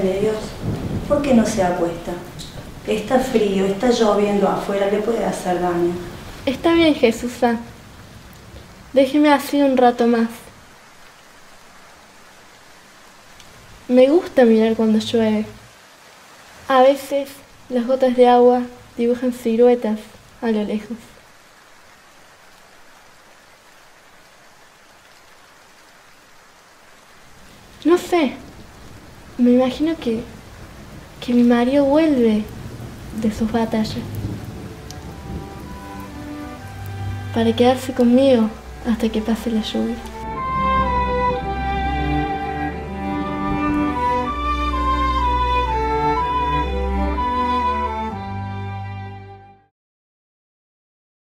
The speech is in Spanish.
de Dios, ¿por qué no se acuesta? Está frío, está lloviendo afuera, le puede hacer daño. Está bien, Jesúsa. Déjeme así un rato más. Me gusta mirar cuando llueve. A veces las gotas de agua dibujan siluetas a lo lejos. No sé, me imagino que mi marido vuelve de sus batallas para quedarse conmigo hasta que pase la lluvia.